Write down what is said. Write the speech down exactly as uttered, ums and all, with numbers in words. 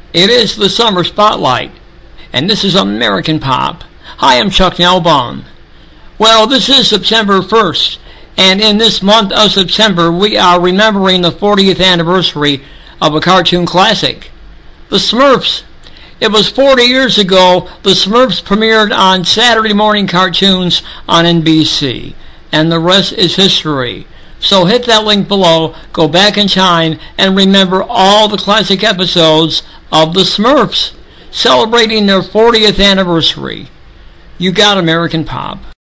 It is the Summer Spotlight, and this is American Pop. Hi, I'm Chuck Nelbaum. Well, this is September first, and in this month of September, we are remembering the fortieth anniversary of a cartoon classic, The Smurfs. It was forty years ago the Smurfs premiered on Saturday morning cartoons on N B C, and the rest is history. So hit that link below, go back in time, and remember all the classic episodes of The Smurfs, celebrating their fortieth anniversary. You got American Pop.